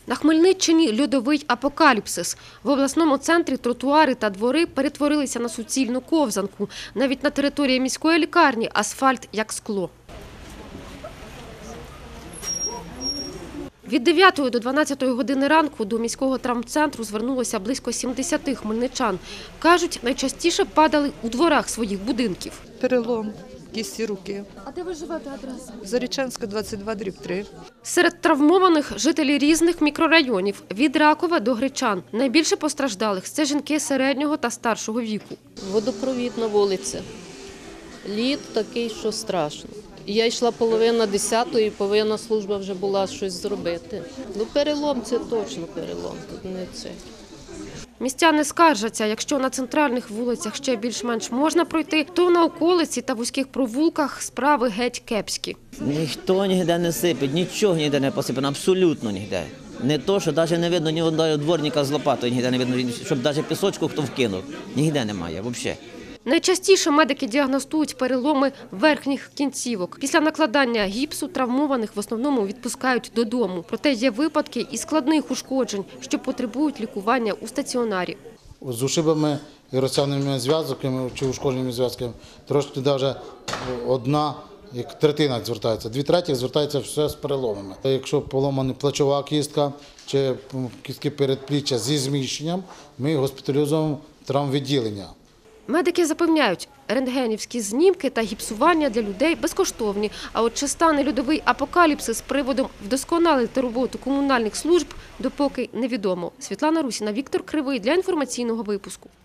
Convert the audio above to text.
На Хмельниччині льодовий апокаліпсис. В обласному центрі тротуари та двори перетворилися на суцільну ковзанку. Навіть на території міської лікарні асфальт як скло. Від 9 до 12 години ранку до міського травмцентру звернулося близько 70 хмельничан. Кажуть, найчастіше падали у дворах своїх будинків. Перелом кисті руки. А де ви живете адреса? Зарічанська, 22/3. Серед травмованих – жителі різних мікрорайонів – від Ракова до Гречан. Найбільше постраждалих – це жінки середнього та старшого віку. Водопровідна вулиця. Лід такий, що страшно. Я йшла половина 10-ї, повинна служба вже була щось зробити. Ну, перелом – це точно перелом, тут не це. Містяни скаржаться, якщо на центральних вулицях ще більш-менш можна пройти, то на околиці та вузьких провулках справи геть кепські. Ніхто ніде не сипить, нічого ніде не посипано, абсолютно ніде. Не то, що навіть не видно ні одного дворника з лопатою, ніде не видно, щоб навіть пісочку хто вкинув. Ніде немає, взагалі. Найчастіше медики діагностують переломи верхніх кінцівок. Після накладання гіпсу травмованих в основному відпускають додому. Проте є випадки і складних ушкоджень, що потребують лікування у стаціонарі. З ушибами і розтягненими зв'язками чи ушкодженими зв'язками трошки навіть одна третина звертається, 2/3 звертається все з переломами. Якщо поломана плечова кістка чи кістки передпліччя зі зміщенням, ми госпіталізуємо в травмвідділення. Медики запевняють, рентгенівські знімки та гіпсування для людей безкоштовні. А от чи стане льодовий апокаліпсис з приводом вдосконалити роботу комунальних служб, допоки невідомо. Світлана Русіна, Віктор Кривий для інформаційного випуску.